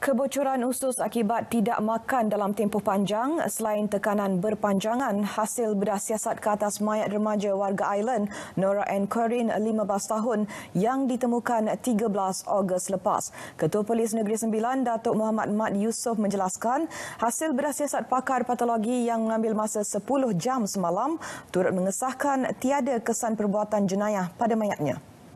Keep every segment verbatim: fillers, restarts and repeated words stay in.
Kebocoran usus akibat tidak makan dalam tempoh panjang selain tekanan berpanjangan hasil bedah siasat ke atas mayat remaja warga Island Nora Ann Corin lima belas tahun yang ditemukan tiga belas Ogos lepas. Ketua Polis Negeri Sembilan Datuk Muhammad Mat Yusof menjelaskan hasil bedah siasat pakar patologi yang mengambil masa sepuluh jam semalam turut mengesahkan tiada kesan perbuatan jenayah pada mayatnya.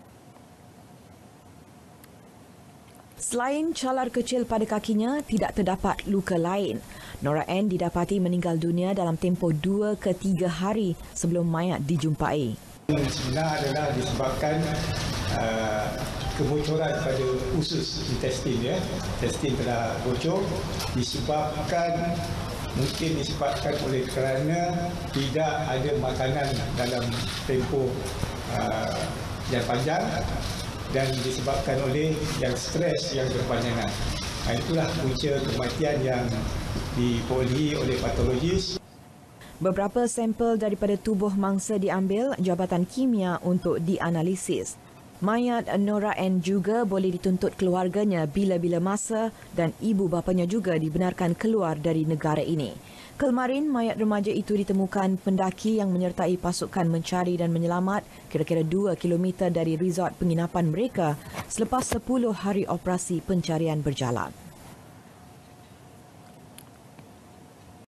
Selain calar kecil pada kakinya, tidak terdapat luka lain. Nora Ann didapati meninggal dunia dalam tempoh dua ke tiga hari sebelum mayat dijumpai. Sebenar adalah disebabkan uh, kebocoran pada usus intestin. Ya. Intestin telah bocor disebabkan mungkin disebabkan oleh kerana tidak ada makanan dalam tempoh uh, yang panjang dan disebabkan oleh yang stres yang berpanjangan. Itulah punca kematian yang diperolehi oleh patologis. Beberapa sampel daripada tubuh mangsa diambil Jabatan Kimia untuk dianalisis. Mayat Nora Ann juga boleh dituntut keluarganya bila-bila masa dan ibu bapanya juga dibenarkan keluar dari negara ini. Kemarin, mayat remaja itu ditemukan pendaki yang menyertai pasukan mencari dan menyelamat kira-kira dua kilometer dari resort penginapan mereka selepas sepuluh hari operasi pencarian berjalan.